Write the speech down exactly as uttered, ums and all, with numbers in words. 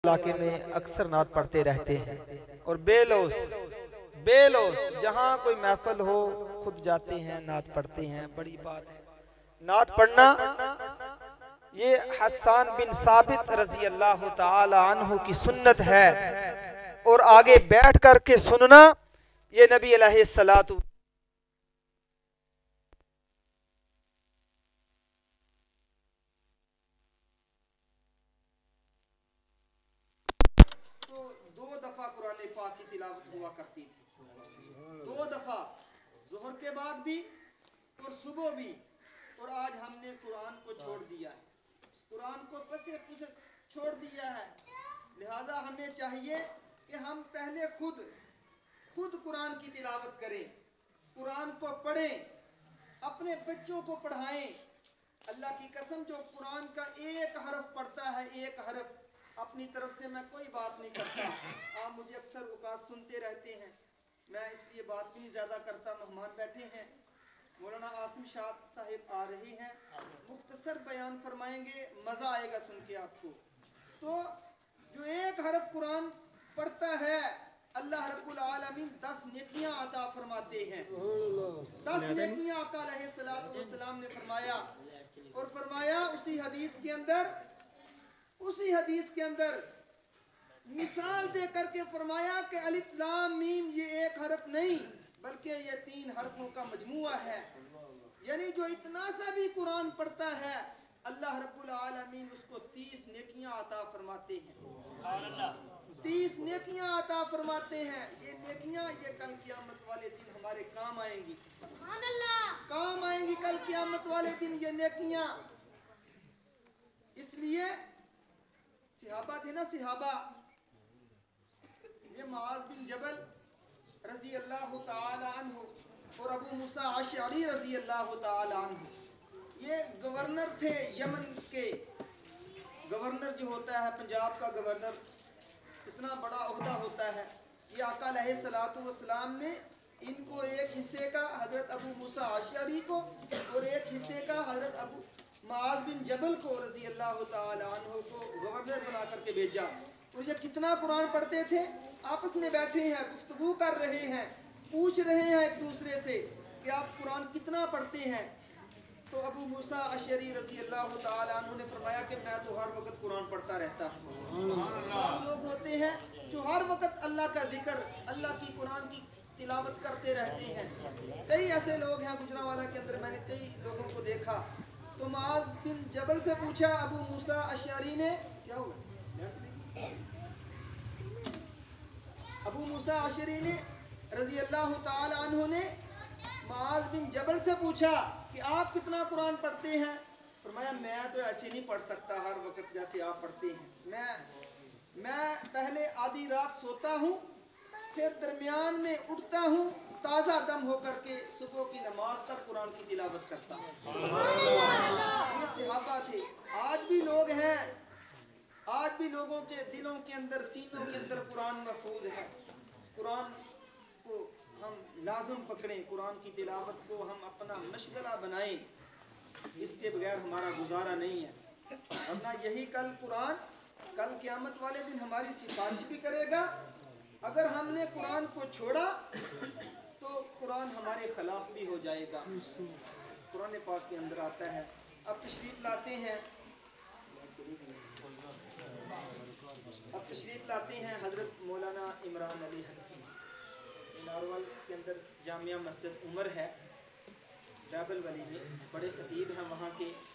علاقے میں اکثر نعت پڑھتے رہتے ہیں اور بے لوث بے لوث جہاں کوئی محفل ہو خود جاتے ہیں نعت پڑھتے ہیں. بڑی بات ہے نعت پڑھنا. یہ حسان بن ثابت رضی اللہ تعالی عنہ کی سنت ہے اور آگے بیٹھ کر کے سننا یہ نبی علیہ الصلوۃ دو دفعہ قرآن پاک کی تلاوت ہوا کرتی تھی. دو دفعہ ظہر کے بعد بھی اور صبح بھی. اور آج ہم نے قرآن کو چھوڑ دیا ہے, قرآن کو پسے پسے چھوڑ دیا ہے. لہذا ہمیں چاہیے کہ ہم پہلے خود خود قرآن کی تلاوت کریں, قرآن کو پڑھیں, اپنے بچوں کو پڑھائیں. اللہ کی قسم جو قرآن کا ایک حرف پڑھتا ہے, ایک حرف, اپنی طرف سے میں کوئی بات نہیں کرتا. آپ مجھے اکثر اوقات سنتے رہتے ہیں, میں اس لیے بات نہیں زیادہ کرتا. مہمان بیٹھے ہیں, مولانا عاصم شاہ صاحب آ رہے ہیں, مختصر بیان فرمائیں گے, مزہ آئے گا سن کے آپ کو. تو جو ایک حرف قرآن پڑھتا ہے اللہ رب العالمین دس نیکیاں عطا فرماتے ہیں. دس نیکیاں آقا علیہ الصلوۃ والسلام نے فرمایا, اور فرمایا اسی حدیث کے اندر اسی حدیث کے اندر مثال دے کر کے فرمایا کہ الف لام میم یہ ایک حرف نہیں بلکہ یہ تین حرفوں کا مجموعہ ہے. یعنی جو اتنا سا بھی قرآن پڑھتا ہے اللہ رب العالمین اس کو تیس نیکیاں عطا فرماتے ہیں. تیس نیکیاں عطا فرماتے ہیں. یہ نیکیاں یہ کل قیامت والے دن ہمارے کام آئیں گی, کام آئیں گی کل قیامت والے دن یہ نیکیاں. اس لیے صحابہ تھے نا, صحابہ, یہ معاذ بن جبل رضی اللہ تعالی عنہ اور ابو موسیٰ اشعری رضی اللہ تعالی عنہ, یہ گورنر تھے یمن کے. گورنر جو ہوتا ہے پنجاب کا گورنر, اتنا بڑا عہدہ ہوتا ہے. یہ آقا علیہ الصلوۃ والسلام نے ان کو ایک حصے کا حضرت ابو موسیٰ اشعری کو اور ایک حصے کا حضرت ابو معاذ بن جبل کو رضی اللہ تعالی عنہ کو گورنر بنا کر کے بھیجا. اور یہ کتنا قرآن پڑھتے تھے, آپس میں بیٹھے ہیں, گفتگو کر رہے ہیں, پوچھ رہے ہیں ایک دوسرے سے کہ آپ قرآن کتنا پڑھتے ہیں. تو ابو موسیٰ اشعری رضی اللہ تعالی عنہ نے فرمایا کہ میں تو ہر وقت قرآن پڑھتا رہتا ہوں. بعض لوگ ہوتے ہیں جو ہر وقت اللہ کا ذکر, اللہ کی قرآن کی تلاوت کرتے رہتے ہیں. کئی ایسے لوگ ہیں گجرانوالہ کے اندر, میں نے کئی لوگوں کو دیکھا. تو معاذ بن جبل سے پوچھا ابو موسیٰ اشعری نے, کیا ہوا ابو موسیٰ اشعری نے رضی اللہ تعالی عنہ نے معاذ بن جبل سے پوچھا کہ آپ کتنا قرآن پڑھتے ہیں. فرمایا میں تو ایسے نہیں پڑھ سکتا ہر وقت جیسے آپ پڑھتے ہیں. میں میں پہلے آدھی رات سوتا ہوں, پھر درمیان میں اٹھتا ہوں, تازہ دم ہو کر کے صبح کی نماز تک قرآن کی تلاوت کرتا ہوں. یہ صحابہ تھے. آج بھی لوگ ہیں, آج بھی لوگوں کے دلوں کے اندر, سینوں کے اندر قرآن محفوظ ہے. قرآن کو ہم لازم پکڑیں, قرآن کی تلاوت کو ہم اپنا مشغلہ بنائیں. اس کے بغیر ہمارا گزارا نہیں ہے. ورنہ یہی کل قرآن کل قیامت والے دن ہماری سفارش بھی کرے گا. اگر ہم نے قرآن کو چھوڑا تو قرآن ہمارے خلاف بھی ہو جائے گا. قرآن پاک کے اندر آتا ہے. اب تشریف لاتے ہیں اب تشریف لاتے ہیں حضرت مولانا عمران علی حنفی. ناروال کے اندر جامعہ مسجد عمر ہے, بیبل ولی میں, بڑے خطیب ہیں وہاں کے.